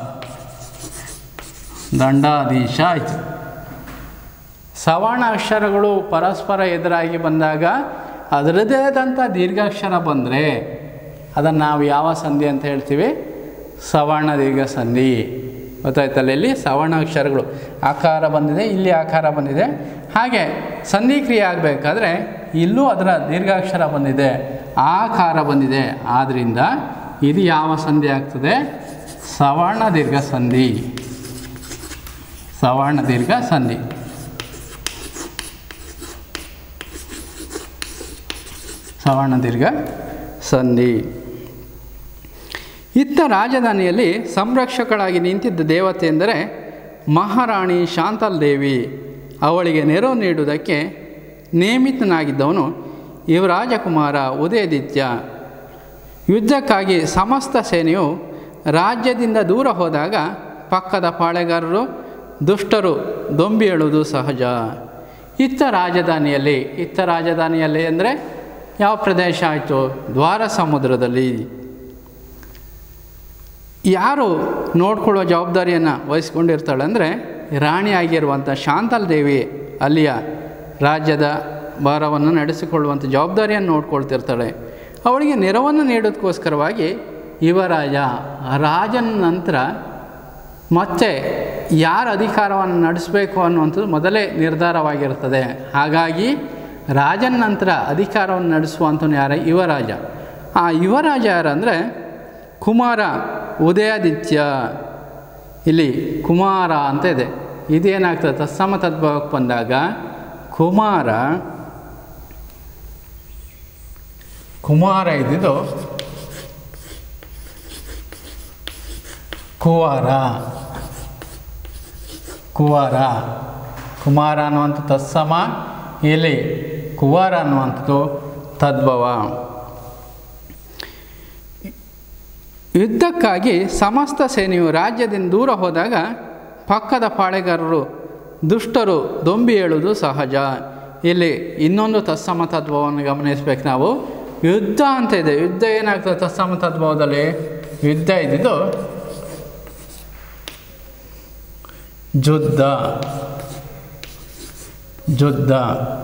ಆಯಿತು. ಸವರ್ಣ ಅಕ್ಷರಗಳು ಪರಸ್ಪರ ಎದುರಾಗಿ ಬಂದಾಗ ಅದರದೇ ಆದಂಥ ದೀರ್ಘಾಕ್ಷರ ಬಂದರೆ ಅದನ್ನು ನಾವು ಯಾವ ಸಂಧಿ ಅಂತ ಹೇಳ್ತೀವಿ? ಸವರ್ಣ ದೀರ್ಘ ಸಂಧಿ. ಗೊತ್ತಾಯ್ತಲ್ಲ? ಇಲ್ಲಿ ಸವರ್ಣ ಅಕ್ಷರಗಳು ಆಕಾರ ಬಂದಿದೆ, ಇಲ್ಲಿ ಆಕಾರ ಬಂದಿದೆ. ಹಾಗೆ ಸಂಧಿಕ್ರಿಯೆ ಆಗಬೇಕಾದ್ರೆ ಇಲ್ಲೂ ಅದರ ದೀರ್ಘಾಕ್ಷರ ಬಂದಿದೆ, ಆಕಾರ ಬಂದಿದೆ. ಆದ್ದರಿಂದ ಇದು ಯಾವ ಸಂಧಿ ಆಗ್ತದೆ? ಸವರ್ಣ ದೀರ್ಘ ಸಂಧಿ. ಸವರ್ಣ ದೀರ್ಘ ಸಂಧಿ. ಸವರ್ಣ ದೀರ್ಘ ಸಂಧಿ. ಇತ್ತ ರಾಜಧಾನಿಯಲ್ಲಿ ಸಂರಕ್ಷಕಳಾಗಿ ನಿಂತಿದ್ದ ದೇವತೆ ಎಂದರೆ ಮಹಾರಾಣಿ ಶಾಂತಲ್ ದೇವಿ. ಅವಳಿಗೆ ನೆರವು ನೀಡುವುದಕ್ಕೆ ನೇಮಿತನಾಗಿದ್ದವನು ಯುವರಾಜಕುಮಾರ ಉದಯದಿತ್ಯ. ಯುದ್ಧಕ್ಕಾಗಿ ಸಮಸ್ತ ಸೇನೆಯು ರಾಜ್ಯದಿಂದ ದೂರ ಹೋದಾಗ ಪಕ್ಕದ ಪಾಳೆಗಾರರು ದುಷ್ಟರು ದೊಂಬಿ ಹೇಳುವುದು ಸಹಜ. ಇತ್ತ ರಾಜಧಾನಿಯಲ್ಲಿ ಅಂದರೆ ಯಾವ ಪ್ರದೇಶ ಆಯಿತು? ದ್ವಾರ ಸಮುದ್ರದಲ್ಲಿ. ಯಾರು ನೋಡ್ಕೊಳ್ಳೋ ಜವಾಬ್ದಾರಿಯನ್ನು ವಹಿಸ್ಕೊಂಡಿರ್ತಾಳೆ ಅಂದರೆ ರಾಣಿಯಾಗಿರುವಂಥ ಶಾಂತಲ್ ದೇವಿ ಅಲ್ಲಿಯ ರಾಜ್ಯದ ಭಾರವನ್ನು ನಡೆಸಿಕೊಳ್ಳುವಂಥ ಜವಾಬ್ದಾರಿಯನ್ನು ನೋಡ್ಕೊಳ್ತಿರ್ತಾಳೆ. ಅವಳಿಗೆ ನೆರವನ್ನು ನೀಡೋದಕ್ಕೋಸ್ಕರವಾಗಿ ರಾಜನ ನಂತರ ಮತ್ತೆ ಯಾರ ಅಧಿಕಾರವನ್ನು ನಡೆಸಬೇಕು ಅನ್ನುವಂಥದ್ದು ಮೊದಲೇ ನಿರ್ಧಾರವಾಗಿರ್ತದೆ. ಹಾಗಾಗಿ ರಾಜನ ನಂತರ ಅಧಿಕಾರವನ್ನು ನಡೆಸುವಂಥವನು ಯಾರ? ಯುವರಾಜ. ಆ ಯುವರಾಜ ಯಾರಂದರೆ ಕುಮಾರ ಉದಯಾದಿತ್ಯ. ಇಲ್ಲಿ ಕುಮಾರ ಅಂತ ಇದೆ. ಇದೇನಾಗ್ತದೆ? ತತ್ಸಮ ತದ್ಭವಕ್ಕೆ ಬಂದಾಗ ಕುಮಾರ ಇದ್ದಿದ್ದು ಕುಮಾರ ಅನ್ನುವಂಥ ತತ್ಸಮ, ಇಲ್ಲಿ ಕುವಾರ ಅನ್ನುವಂಥದ್ದು ತದ್ಭವ. ಯುದ್ಧಕ್ಕಾಗಿ ಸಮಸ್ತ ಸೇನೆಯು ರಾಜ್ಯದಿಂದ ದೂರ ಹೋದಾಗ ಪಕ್ಕದ ಪಾಳೆಗಾರರು ದುಷ್ಟರು ದೊಂಬಿ ಹೇಳುವುದು ಸಹಜ. ಇಲ್ಲಿ ಇನ್ನೊಂದು ತತ್ಸಮ ತದ್ಭವವನ್ನು ಗಮನಿಸಬೇಕು ನಾವು. ಯುದ್ಧ ಅಂತ ಇದೆ. ಯುದ್ಧ ಏನಾಗ್ತದೆ ತತ್ಸಮ ತದ್ಭವದಲ್ಲಿ? ಯುದ್ಧ ಇದ್ದಿದ್ದು ಜುದ್ಧ ಜುದ್ಧ.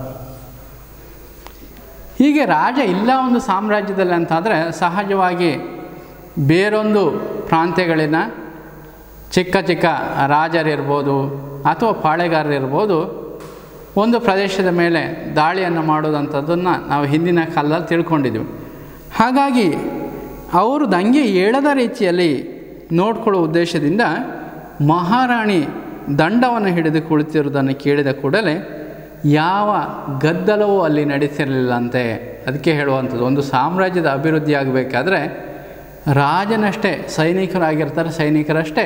ಹೀಗೆ ರಾಜ ಇಲ್ಲ ಒಂದು ಸಾಮ್ರಾಜ್ಯದಲ್ಲಿ ಅಂತಾದರೆ ಸಹಜವಾಗಿ ಬೇರೊಂದು ಪ್ರಾಂತ್ಯಗಳಿನ ಚಿಕ್ಕ ಚಿಕ್ಕ ರಾಜರಿರ್ಬೋದು ಅಥವಾ ಪಾಳೆಗಾರರಿರ್ಬೋದು ಒಂದು ಪ್ರದೇಶದ ಮೇಲೆ ದಾಳಿಯನ್ನು ಮಾಡೋದಂಥದ್ದನ್ನು ನಾವು ಹಿಂದಿನ ಕಾಲದಲ್ಲಿ ತಿಳ್ಕೊಂಡಿದ್ವಿ. ಹಾಗಾಗಿ ಅವರು ದಂಗೆ ಏಳದ ರೀತಿಯಲ್ಲಿ ನೋಡ್ಕೊಳ್ಳೋ ಉದ್ದೇಶದಿಂದ ಮಹಾರಾಣಿ ದಂಡವನ್ನು ಹಿಡಿದು ಕುಳಿತಿರುವುದನ್ನು ಕೇಳಿದ ಕೂಡಲೇ ಯಾವ ಗದ್ದಲವೂ ಅಲ್ಲಿ ನಡೀತಿರಲಿಲ್ಲಂತೆ. ಅದಕ್ಕೆ ಹೇಳುವಂಥದ್ದು, ಒಂದು ಸಾಮ್ರಾಜ್ಯದ ಅಭಿವೃದ್ಧಿ ಆಗಬೇಕಾದ್ರೆ ರಾಜನಷ್ಟೇ ಸೈನಿಕರಾಗಿರ್ತಾರೆ, ಸೈನಿಕರಷ್ಟೇ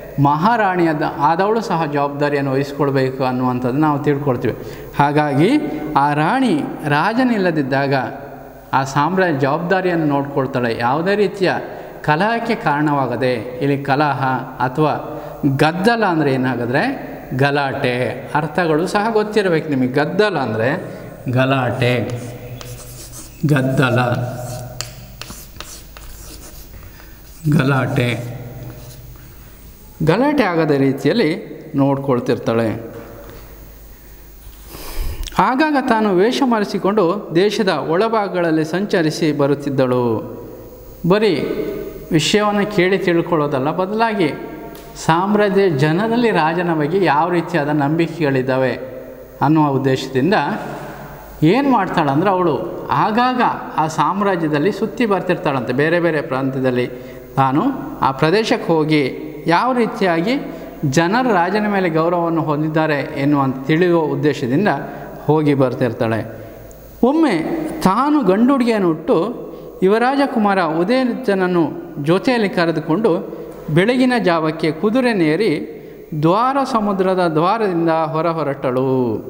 ಆದವಳು ಸಹ ಜವಾಬ್ದಾರಿಯನ್ನು ವಹಿಸ್ಕೊಳ್ಬೇಕು ಅನ್ನುವಂಥದ್ದು ನಾವು ತಿಳ್ಕೊಳ್ತೀವಿ. ಹಾಗಾಗಿ ಆ ರಾಣಿ ರಾಜನಿಲ್ಲದಿದ್ದಾಗ ಆ ಸಾಮ್ರಾಜ್ಯ ಜವಾಬ್ದಾರಿಯನ್ನು ನೋಡ್ಕೊಳ್ತಾಳೆ. ಯಾವುದೇ ರೀತಿಯ ಕಲಹಕ್ಕೆ ಕಾರಣವಾಗದೆ. ಇಲ್ಲಿ ಕಲಹ ಅಥವಾ ಗದ್ದಲ ಅಂದರೆ ಏನಾಗಿದ್ರೆ ಗಲಾಟೆ. ಅರ್ಥಗಳು ಸಹ ಗೊತ್ತಿರಬೇಕು ನಿಮಗೆ. ಗದ್ದಲ ಅಂದರೆ ಗಲಾಟೆ, ಗದ್ದಲ, ಗಲಾಟೆ ಗಲಾಟೆ ಆಗದ ರೀತಿಯಲ್ಲಿ ನೋಡ್ಕೊಳ್ತಿರ್ತಾಳೆ. ಆಗಾಗ ತಾನು ವೇಷ ಮರೆಸಿಕೊಂಡು ದೇಶದ ಒಳಭಾಗಗಳಲ್ಲಿ ಸಂಚರಿಸಿ ಬರುತ್ತಿದ್ದಳು. ಬರೀ ವಿಷಯವನ್ನು ಕೇಳಿ ತಿಳ್ಕೊಳ್ಳೋದಲ್ಲ, ಬದಲಾಗಿ ಸಾಮ್ರಾಜ್ಯ ಜನರಲ್ಲಿ ರಾಜನ ಬಗ್ಗೆ ಯಾವ ರೀತಿಯಾದ ನಂಬಿಕೆಗಳಿದ್ದಾವೆ ಅನ್ನುವ ಉದ್ದೇಶದಿಂದ ಏನು ಮಾಡ್ತಾಳಂದ್ರೆ ಅವಳು ಆಗಾಗ ಆ ಸಾಮ್ರಾಜ್ಯದಲ್ಲಿ ಸುತ್ತಿ ಬರ್ತಿರ್ತಾಳಂತೆ. ಬೇರೆ ಬೇರೆ ಪ್ರಾಂತ್ಯದಲ್ಲಿ ತಾನು ಆ ಪ್ರದೇಶಕ್ಕೆ ಹೋಗಿ ಯಾವ ರೀತಿಯಾಗಿ ಜನರು ರಾಜನ ಮೇಲೆ ಗೌರವವನ್ನು ಹೊಂದಿದ್ದಾರೆ ಎನ್ನುವಂತ ತಿಳಿಯುವ ಉದ್ದೇಶದಿಂದ ಹೋಗಿ ಬರ್ತಿರ್ತಾಳೆ. ಒಮ್ಮೆ ತಾನು ಗಂಡು ಹುಡುಗಿಯನ್ನು ಹುಟ್ಟು ಯುವರಾಜಕುಮಾರ ಉದಯನನ್ನು ಜೊತೆಯಲ್ಲಿ ಕರೆದುಕೊಂಡು ಬೆಳಗಿನ ಜಾವಕ್ಕೆ ಕುದುರೆನೇರಿ ಸಮುದ್ರದ ದ್ವಾರದಿಂದ ಹೊರಟಳು.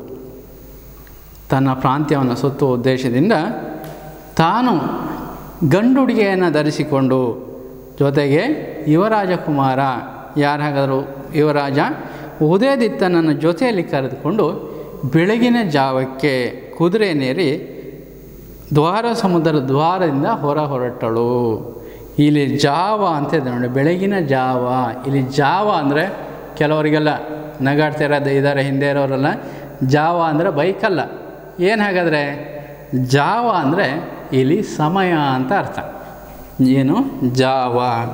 ತನ್ನ ಪ್ರಾಂತ್ಯವನ್ನು ಸುತ್ತುವ ಉದ್ದೇಶದಿಂದ ತಾನು ಗಂಡು ಹುಡುಗಿಯನ್ನು ಧರಿಸಿಕೊಂಡು ಜೊತೆಗೆ ಯುವರಾಜಕುಮಾರ ಯಾರಾದರೂ ಯುವರಾಜ ಉದಯದಿತ್ತನನ್ನು ಜೊತೆಯಲ್ಲಿ ಕರೆದುಕೊಂಡು ಬೆಳಗಿನ ಜಾವಕ್ಕೆ ಕುದುರೆನೇರಿ ಸಮುದ್ರದ ದ್ವಾರದಿಂದ ಹೊರಟಳು. ಇಲ್ಲಿ ಜಾವ ಅಂತ ಇದೆ ನೋಡಿ, ಬೆಳಗಿನ ಜಾವ. ಇಲ್ಲಿ ಜಾವ ಅಂದರೆ ಕೆಲವರಿಗೆಲ್ಲ ನಗಾಡ್ತಿರೋದು ಇದ್ದಾರೆ, ಹಿಂದೆ ಇರೋರೆಲ್ಲ. ಜಾವ ಅಂದರೆ ಬೈಕಲ್ಲ. ಏನು ಹಾಗಾದರೆ ಜಾವ ಅಂದರೆ ಇಲ್ಲಿ ಸಮಯ ಅಂತ ಅರ್ಥ. ಏನು ಜಾವ?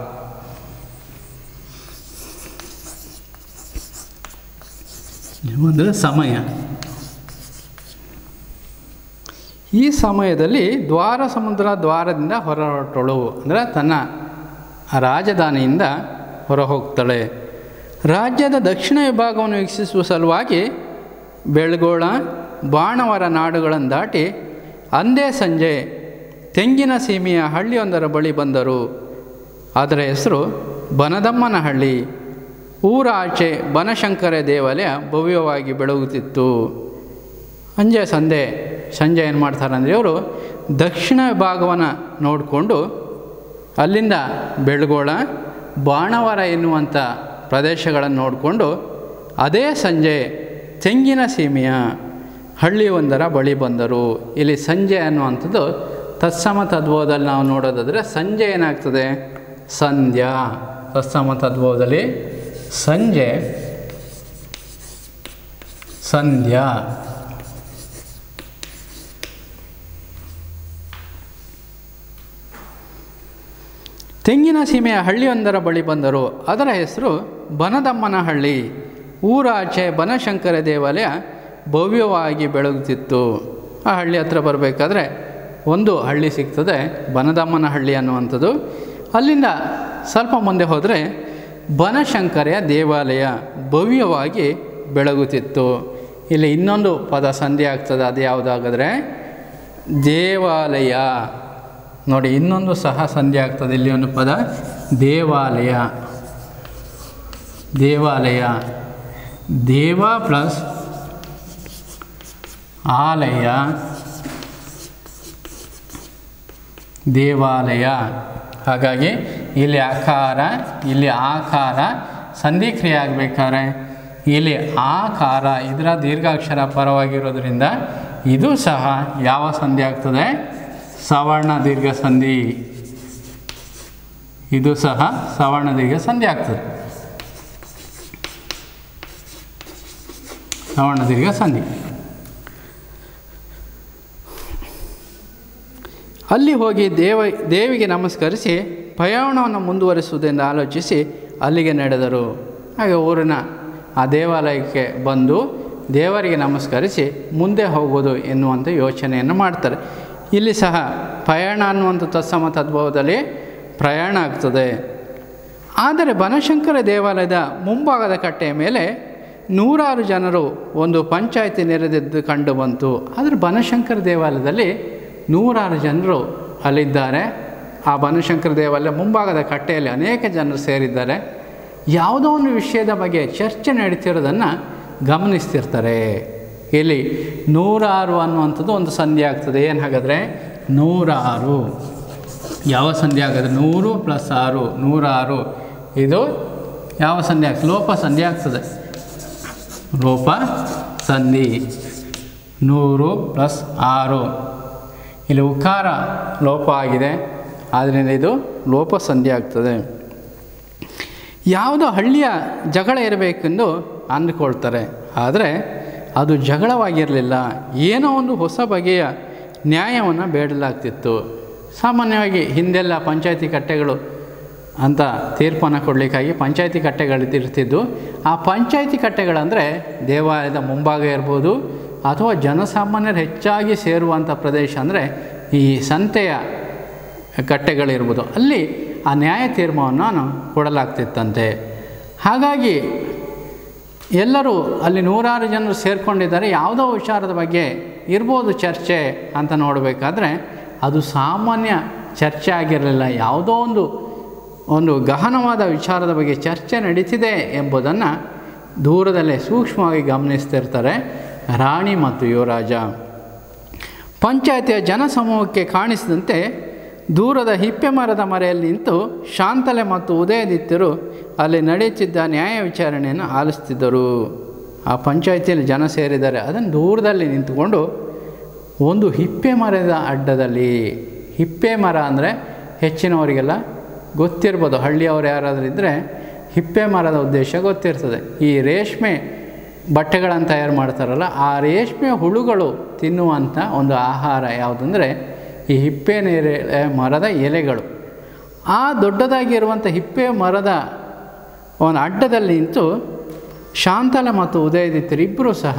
ಒಂದು ಸಮಯ. ಈ ಸಮಯದಲ್ಲಿ ಸಮುದ್ರ ದ್ವಾರದಿಂದ ಹೊರಟಳು ಅಂದರೆ ತನ್ನ ರಾಜಧಾನಿಯಿಂದ ಹೊರ ಹೋಗ್ತಾಳೆ. ರಾಜ್ಯದ ದಕ್ಷಿಣ ವಿಭಾಗವನ್ನು ವೀಕ್ಷಿಸುವ ಸಲುವಾಗಿ ಬೆಳ್ಗೋಳ, ಬಾಣವರ ನಾಡುಗಳನ್ನು ದಾಟಿ ಅಂದೇ ಸಂಜೆ ತೆಂಗಿನ ಸೀಮೆಯ ಹಳ್ಳಿಯೊಂದರ ಬಳಿ ಬಂದರು. ಅದರ ಹೆಸರು ಬನದಮ್ಮನಹಳ್ಳಿ. ಊರ ಆಚೆ ಬನಶಂಕರ ದೇವಾಲಯ ಭವ್ಯವಾಗಿ ಬೆಳಗುತ್ತಿತ್ತು. ಸಂಜೆ ಏನು ಮಾಡ್ತಾರೆ ಅಂದರೆ ಇವರು ದಕ್ಷಿಣ ವಿಭಾಗವನ್ನು ನೋಡಿಕೊಂಡು ಅಲ್ಲಿಂದ ಬೆಳ್ಗೋಳ, ಬಾಣವರ ಎನ್ನುವಂಥ ಪ್ರದೇಶಗಳನ್ನು ನೋಡಿಕೊಂಡು ಅದೇ ಸಂಜೆ ತೆಂಗಿನ ಸೀಮೆಯ ಹಳ್ಳಿಯೊಂದರ ಬಳಿ ಬಂದರು. ಇಲ್ಲಿ ಸಂಜೆ ಅನ್ನುವಂಥದ್ದು ತತ್ಸಮ ತದ್ಭವದಲ್ಲಿ ನಾವು ನೋಡೋದಾದರೆ ಸಂಜೆ ಏನಾಗ್ತದೆ? ಸಂಧ್ಯಾ. ತತ್ಸಮ ತದ್ಭವದಲ್ಲಿ ಸಂಜೆ ಸಂಧ್ಯಾ. ತೆಂಗಿನ ಸೀಮೆಯ ಹಳ್ಳಿಯೊಂದರ ಬಳಿ ಬಂದರು. ಅದರ ಹೆಸರು ಬನದಮ್ಮನಹಳ್ಳಿ. ಊರಾಚೆ ಬನಶಂಕರ ದೇವಾಲಯ ಭವ್ಯವಾಗಿ ಬೆಳಗುತ್ತಿತ್ತು. ಆ ಹಳ್ಳಿ ಹತ್ರ ಬರಬೇಕಾದ್ರೆ ಒಂದು ಹಳ್ಳಿ ಸಿಗ್ತದೆ, ಬನದಮ್ಮನಹಳ್ಳಿ ಅನ್ನುವಂಥದ್ದು. ಅಲ್ಲಿಂದ ಸ್ವಲ್ಪ ಮುಂದೆ ಹೋದರೆ ಬನಶಂಕರೆಯ ದೇವಾಲಯ ಭವ್ಯವಾಗಿ ಬೆಳಗುತ್ತಿತ್ತು. ಇಲ್ಲಿ ಇನ್ನೊಂದು ಪದ ಸಂಧಿ ಆಗ್ತದೆ. ಅದು ಯಾವುದಾಗಿದ್ರೆ ದೇವಾಲಯ. ನೋಡಿ, ಇನ್ನೊಂದು ಸಹ ಸಂಧಿ ಆಗ್ತದೆ. ಇಲ್ಲಿ ಒಂದು ಪದ ದೇವಾಲಯ. ದೇವಾಲಯ, ದೇವ ಪ್ಲಸ್ ಆಲಯ, ದೇವಾಲಯ. ಹಾಗಾಗಿ ಇಲ್ಲಿ ಅಕಾರ, ಇಲ್ಲಿ ಆಕಾರ, ಸಂಧಿಕ್ರಿಯೆ ಆಗಬೇಕಾದ್ರೆ ಇಲ್ಲಿ ಆಕಾರ ಇದರ ದೀರ್ಘಾಕ್ಷರ ಪರವಾಗಿರೋದ್ರಿಂದ ಇದು ಸಹ ಯಾವ ಸಂಧಿ ಆಗ್ತದೆ? ಸವರ್ಣ ದೀರ್ಘ ಸಂಧಿ. ಇದು ಸಹ ಸವರ್ಣ ದೀರ್ಘ ಸಂಧಿ ಆಗ್ತದೆ. ಸವರ್ಣ ದೀರ್ಘ ಸಂಧಿ. ಅಲ್ಲಿ ಹೋಗಿ ದೇವಿಗೆ ನಮಸ್ಕರಿಸಿ ಪ್ರಯಾಣವನ್ನು ಮುಂದುವರಿಸುವುದೆಂದು ಆಲೋಚಿಸಿ ಅಲ್ಲಿಗೆ ನಡೆದರು. ಹಾಗೆ ಊರಿನ ಆ ದೇವಾಲಯಕ್ಕೆ ಬಂದು ದೇವರಿಗೆ ನಮಸ್ಕರಿಸಿ ಮುಂದೆ ಹೋಗೋದು ಎನ್ನುವಂಥ ಯೋಚನೆಯನ್ನು ಮಾಡ್ತಾರೆ. ಇಲ್ಲಿ ಸಹ ಪ್ರಯಾಣ ಅನ್ನುವಂಥ ತತ್ಸಮ ತದ್ಭವದಲ್ಲಿ ಪ್ರಯಾಣ ಆಗ್ತದೆ. ಆದರೆ ಬನಶಂಕರ ದೇವಾಲಯದ ಮುಂಭಾಗದ ಕಟ್ಟೆಯ ಮೇಲೆ 100 ಜನರು ಒಂದು ಪಂಚಾಯಿತಿ ನೆರೆದಿದ್ದು ಕಂಡು ಬಂತು. ಆದರೆ ಬನಶಂಕರ ದೇವಾಲಯದಲ್ಲಿ 100 ಜನರು ಅಲ್ಲಿದ್ದಾರೆ. ಆ ಬನಶಂಕರ ದೇವಾಲಯ ಮುಂಭಾಗದ ಕಟ್ಟೆಯಲ್ಲಿ ಅನೇಕ ಜನರು ಸೇರಿದ್ದಾರೆ. ಯಾವುದೋ ಒಂದು ವಿಷಯದ ಬಗ್ಗೆ ಚರ್ಚೆ ನಡೀತಿರೋದನ್ನು ಗಮನಿಸ್ತಿರ್ತಾರೆ. ಇಲ್ಲಿ 106 ಅನ್ನುವಂಥದ್ದು ಒಂದು ಸಂಧಿ ಆಗ್ತದೆ. ಏನು ಹಾಗಾದರೆ 106 ಯಾವ ಸಂಧಿ ಆಗೋದು? 100 + 6 106. ಇದು ಯಾವ ಸಂಧಿ ಆಗ್ತದೆ? ಲೋಪ ಸಂಧಿ ಆಗ್ತದೆ. ಲೋಪ ಸಂಧಿ 100 + 6. ಇಲ್ಲಿ ಉಕಾರ ಲೋಪ ಆಗಿದೆ, ಆದ್ದರಿಂದ ಇದು ಲೋಪ ಸಂಧಿ ಆಗ್ತದೆ. ಯಾವುದೋ ಹಳ್ಳಿಯ ಜಗಳ ಇರಬೇಕೆಂದು ಅಂದುಕೊಳ್ತಾರೆ. ಆದರೆ ಅದು ಜಗಳವಾಗಿರಲಿಲ್ಲ, ಏನೋ ಒಂದು ಹೊಸ ಬಗೆಯ ನ್ಯಾಯವನ್ನು ಬೇಡಲಾಗ್ತಿತ್ತು. ಸಾಮಾನ್ಯವಾಗಿ ಹಿಂದೆಲ್ಲ ಪಂಚಾಯಿತಿ ಕಟ್ಟೆಗಳು ಅಂತ ತೀರ್ಪನ್ನು ಕೊಡಲಿಕ್ಕಾಗಿ ಪಂಚಾಯಿತಿ ಕಟ್ಟೆಗಳು ಇರ್ತಿದ್ದು. ಆ ಪಂಚಾಯಿತಿ ಕಟ್ಟೆಗಳಂದರೆ ದೇವಾಲಯದ ಮುಂಭಾಗ ಇರ್ಬೋದು, ಅಥವಾ ಜನಸಾಮಾನ್ಯರು ಹೆಚ್ಚಾಗಿ ಸೇರುವಂಥ ಪ್ರದೇಶ ಅಂದರೆ ಈ ಸಂತೆಯ ಕಟ್ಟೆಗಳಿರ್ಬೋದು. ಅಲ್ಲಿ ಆ ನ್ಯಾಯ ತೀರ್ಮಾನವನ್ನು ಕೊಡಲಾಗ್ತಿತ್ತಂತೆ. ಹಾಗಾಗಿ ಎಲ್ಲರೂ ಅಲ್ಲಿ 106 ಜನರು ಸೇರಿಕೊಂಡಿದ್ದಾರೆ. ಯಾವುದೋ ವಿಚಾರದ ಬಗ್ಗೆ ಇರ್ಬೋದು ಚರ್ಚೆ ಅಂತ ನೋಡಬೇಕಾದ್ರೆ ಅದು ಸಾಮಾನ್ಯ ಚರ್ಚೆ ಆಗಿರಲಿಲ್ಲ. ಯಾವುದೋ ಒಂದು ಗಹನವಾದ ವಿಚಾರದ ಬಗ್ಗೆ ಚರ್ಚೆ ನಡೀತಿದೆ ಎಂಬುದನ್ನು ದೂರದಲ್ಲೇ ಸೂಕ್ಷ್ಮವಾಗಿ ಗಮನಿಸ್ತಿರ್ತಾರೆ ರಾಣಿ ಮತ್ತು ಯುವರಾಜ. ಪಂಚಾಯಿತಿಯ ಜನಸಮೂಹಕ್ಕೆ ಕಾಣಿಸಿದಂತೆ ದೂರದ ಹಿಪ್ಪೆ ಮರದ ಮರೆಯಲ್ಲಿ ನಿಂತು ಶಾಂತಲೆ ಮತ್ತು ಉದಯದಿತ್ತರು ಅಲ್ಲಿ ನಡೆಯುತ್ತಿದ್ದ ನ್ಯಾಯ ವಿಚಾರಣೆಯನ್ನು ಆಲಿಸ್ತಿದ್ದರು. ಆ ಪಂಚಾಯಿತಿಯಲ್ಲಿ ಜನ ಸೇರಿದ್ದಾರೆ. ಅದನ್ನು ದೂರದಲ್ಲಿ ನಿಂತುಕೊಂಡು ಒಂದು ಹಿಪ್ಪೆ ಮರದ ಅಡ್ಡದಲ್ಲಿ, ಹಿಪ್ಪೆ ಮರ ಅಂದರೆ ಹೆಚ್ಚಿನವರಿಗೆಲ್ಲ ಗೊತ್ತಿರ್ಬೋದು, ಹಳ್ಳಿಯವರು ಯಾರಾದರೂ ಇದ್ದರೆ ಹಿಪ್ಪೆ ಮರದ ಉದ್ದೇಶ ಗೊತ್ತಿರ್ತದೆ. ಈ ರೇಷ್ಮೆ ಬಟ್ಟೆಗಳನ್ನು ತಯಾರು ಮಾಡ್ತಾರಲ್ಲ, ಆ ರೇಷ್ಮೆ ಹುಳುಗಳು ತಿನ್ನುವಂಥ ಒಂದು ಆಹಾರ ಯಾವುದಂದರೆ ಈ ಹಿಪ್ಪೆ ಮರದ ಎಲೆಗಳು. ಆ ದೊಡ್ಡದಾಗಿರುವಂಥ ಹಿಪ್ಪೆ ಮರದ ಒಂದು ಅಡ್ಡದಲ್ಲಿ ನಿಂತು ಶಾಂತಲ ಮತ್ತು ಉದಯದಿತ್ತರು ಇಬ್ಬರೂ ಸಹ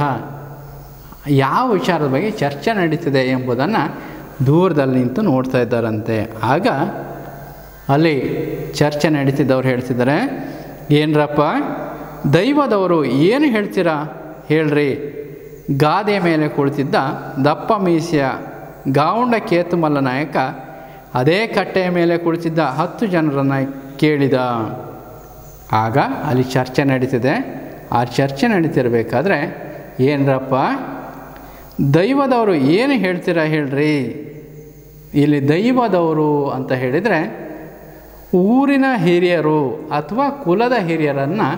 ಯಾವ ವಿಚಾರದ ಬಗ್ಗೆ ಚರ್ಚೆ ನಡೀತಿದೆ ಎಂಬುದನ್ನು ದೂರದಲ್ಲಿ ನಿಂತು ನೋಡ್ತಾ ಇದ್ದಾರಂತೆ. ಆಗ ಅಲ್ಲಿ ಚರ್ಚೆ ನಡೀತಿದ್ದವ್ರು ಹೇಳ್ತಿದ್ದಾರೆ, ಏನರಪ್ಪ ದೈವದವರು ಏನು ಹೇಳ್ತೀರಾ ಹೇಳ್ರಿ. ಗಾದೆ ಮೇಲೆ ಕುಳಿತಿದ್ದ ದಪ್ಪ ಮೀಸೆಯ ಗಾವುಂಡ ಕೇತುಮಲ್ಲ ನಾಯಕ ಅದೇ ಕಟ್ಟೆಯ ಮೇಲೆ ಕುಳಿತಿದ್ದ 10 ಜನರನ್ನು ಕೇಳಿದ. ಆಗ ಅಲ್ಲಿ ಚರ್ಚೆ ನಡೀತಿದೆ. ಆ ಚರ್ಚೆ ನಡೀತಿರ್ಬೇಕಾದ್ರೆ, ಏನರಪ್ಪ ದೈವದವರು ಏನು ಹೇಳ್ತೀರಾ ಹೇಳ್ರಿ. ಇಲ್ಲಿ ದೈವದವರು ಅಂತ ಹೇಳಿದರೆ ಊರಿನ ಹಿರಿಯರು ಅಥವಾ ಕುಲದ ಹಿರಿಯರನ್ನು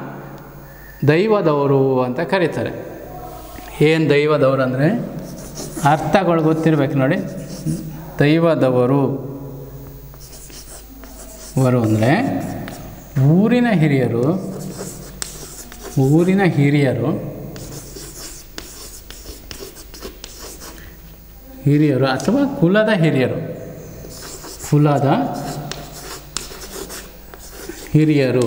ದೈವದವರು ಅಂತ ಕರೀತಾರೆ. ಏನು ದೈವದವರು ಅಂದರೆ ಅರ್ಥಗಳು ಗೊತ್ತಿರಬೇಕು ನೋಡಿ. ದೈವದವರು ಅಂದರೆ ಊರಿನ ಹಿರಿಯರು ಅಥವಾ ಕುಲದ ಹಿರಿಯರು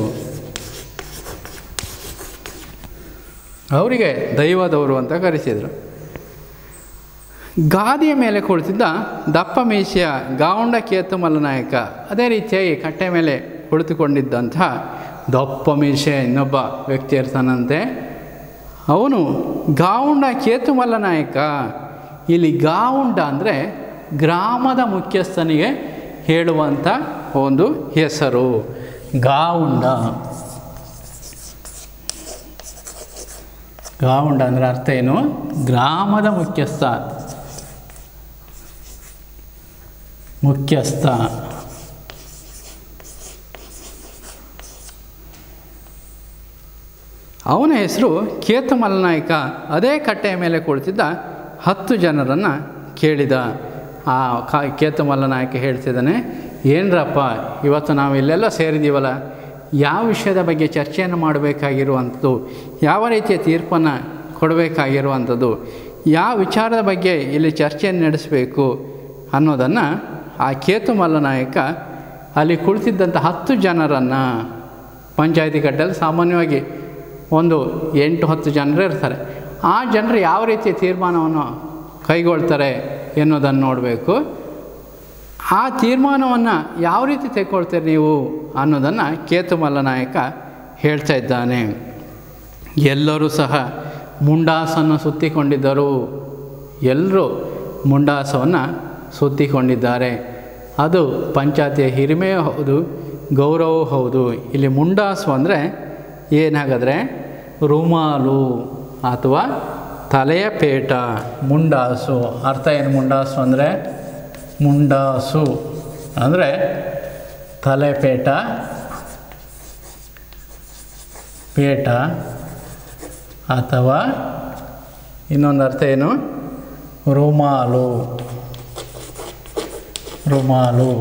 ಅವರಿಗೆ ದೈವದವರು ಅಂತ ಕರೆಸಿದರು. ಗಾದಿಯ ಮೇಲೆ ಕುಳಿತಿದ್ದ ದಪ್ಪ ಮೀಸೆಯ ಗಾವುಂಡ ಕೇತುಮಲ್ಲ ನಾಯಕ, ಅದೇ ರೀತಿಯಾಗಿ ಕಟ್ಟೆ ಮೇಲೆ ಕುಳಿತುಕೊಂಡಿದ್ದಂಥ ದಪ್ಪ ಮೀಸೆ ಇನ್ನೊಬ್ಬ ವ್ಯಕ್ತಿ ಇರ್ತಾನಂತೆ. ಅವನು ಗಾವುಂಡ ಕೇತುಮಲ್ಲ ನಾಯಕ. ಇಲ್ಲಿ ಗಾವುಂಡ ಅಂದರೆ ಗ್ರಾಮದ ಮುಖ್ಯಸ್ಥನಿಗೆ ಹೇಳುವಂಥ ಒಂದು ಹೆಸರು. ಗಾವುಂಡ ಅಂದರೆ ಅರ್ಥ ಏನು? ಗ್ರಾಮದ ಮುಖ್ಯಸ್ಥ. ಅವನ ಹೆಸರು ಕೇತು ಮಲ್ಲನಾಯಕ. ಅದೇ ಕಟ್ಟೆಯ ಮೇಲೆ ಕುಳಿತಿದ್ದ 10 ಜನರನ್ನು ಕೇಳಿದ. ಆ ಕೇತು ಮಲ್ಲನಾಯಕ ಹೇಳ್ತಿದ್ದಾನೆ, ಏನರಪ್ಪ ಇವತ್ತು ನಾವು ಇಲ್ಲೆಲ್ಲ ಸೇರಿದ್ದೀವಲ್ಲ, ಯಾವ ವಿಷಯದ ಬಗ್ಗೆ ಚರ್ಚೆಯನ್ನು ಮಾಡಬೇಕಾಗಿರುವಂಥದ್ದು, ಯಾವ ರೀತಿಯ ತೀರ್ಪನ್ನು ಕೊಡಬೇಕಾಗಿರುವಂಥದ್ದು, ಯಾವ ವಿಚಾರದ ಬಗ್ಗೆ ಇಲ್ಲಿ ಚರ್ಚೆಯನ್ನು ನಡೆಸಬೇಕು ಅನ್ನೋದನ್ನು ಆ ಕೇತು ಮಲ್ಲನಾಯಕ ಅಲ್ಲಿ ಕುಳಿತಿದ್ದಂಥ 10 ಜನರನ್ನು, ಪಂಚಾಯತಿ ಕಟ್ಟೆಯಲ್ಲಿ ಸಾಮಾನ್ಯವಾಗಿ ಒಂದು 8-10 ಜನರು ಇರ್ತಾರೆ, ಆ ಜನರು ಯಾವ ರೀತಿಯ ತೀರ್ಮಾನವನ್ನು ಕೈಗೊಳ್ತಾರೆ ಎನ್ನುವುದನ್ನು ನೋಡಬೇಕು. ಆ ತೀರ್ಮಾನವನ್ನು ಯಾವ ರೀತಿ ತೆಗೆದುಕೊಳ್ತೀರಿ ನೀವು ಅನ್ನೋದನ್ನು ಕೇತು ಮಲ್ಲನಾಯಕ ಹೇಳ್ತಾ ಇದ್ದಾನೆ. ಎಲ್ಲರೂ ಸಹ ಮುಂಡಾಸನ್ನು ಸುತ್ತಿಕೊಂಡಿದ್ದರು. ಎಲ್ಲರೂ ಮುಂಡಾಸವನ್ನು ಸುತ್ತಿಕೊಂಡಿದ್ದಾರೆ. ಅದು ಪಂಚಾಯತಿಯ ಹಿರಿಮೆಯೂ ಹೌದು, ಗೌರವವೂ ಹೌದು. ಇಲ್ಲಿ ಮುಂಡಾಸು ಅಂದರೆ ಏನಾಗದ್ರೆ ರುಮಾಲು ಅಥವಾ ತಲೆಯ ಪೇಟ. ಮುಂಡಾಸು ಅರ್ಥ ಏನು? ಮುಂಡಾಸು ಅಂದರೆ ಮುಂಡಾಸು ಅಂದರೆ ತಲೆಪೇಟ, ಪೇಟ ಅಥವಾ ಇನ್ನೊಂದು ಅರ್ಥ ಏನು? ರುಮಾಲು. ರುಮಾಲು.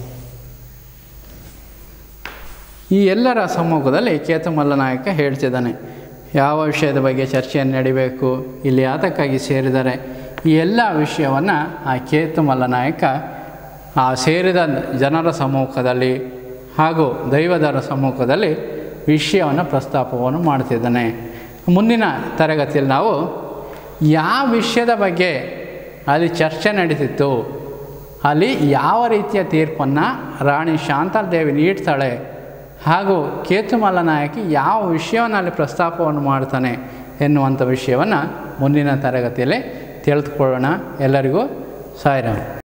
ಈ ಎಲ್ಲರ ಸಮ್ಮುಖದಲ್ಲಿ ಕೇತು ಮಲ್ಲನಾಯಕ ಹೇಳ್ತಿದ್ದಾನೆ, ಯಾವ ವಿಷಯದ ಬಗ್ಗೆ ಚರ್ಚೆಯನ್ನು ನಡಿಬೇಕು, ಇಲ್ಲಿ ಯಾತಕ್ಕಾಗಿ ಸೇರಿದ್ದಾರೆ, ಈ ಎಲ್ಲ ವಿಷಯವನ್ನು ಆ ಕೇತು ಮಲ್ಲನಾಯಕ ಆ ಸೇರಿದ ಜನರ ಸಮ್ಮುಖದಲ್ಲಿ ಹಾಗೂ ದೈವದರ ಸಮ್ಮುಖದಲ್ಲಿ ವಿಷಯವನ್ನು ಪ್ರಸ್ತಾಪವನ್ನು ಮಾಡ್ತಿದ್ದಾನೆ. ಮುಂದಿನ ತರಗತಿಯಲ್ಲಿ ನಾವು ಯಾವ ವಿಷಯದ ಬಗ್ಗೆ ಅಲ್ಲಿ ಚರ್ಚೆ ನಡೀತಿತ್ತು, ಅಲ್ಲಿ ಯಾವ ರೀತಿಯ ತೀರ್ಪನ್ನು ರಾಣಿ ಶಾಂತಾದೇವಿ ನೀಡ್ತಾಳೆ, ಹಾಗೂ ಕೇತು ಮಲ್ಲನಾಯಕಿ ಯಾವ ವಿಷಯವನ್ನು ಅಲ್ಲಿ ಪ್ರಸ್ತಾಪವನ್ನು ಮಾಡ್ತಾನೆ ಎನ್ನುವಂಥ ವಿಷಯವನ್ನು ಮುಂದಿನ ತರಗತಿಯಲ್ಲಿ ತಿಳಿದುಕೊಳ್ಳೋಣ. ಎಲ್ಲರಿಗೂ ಸಾಯಿರಾಮ್.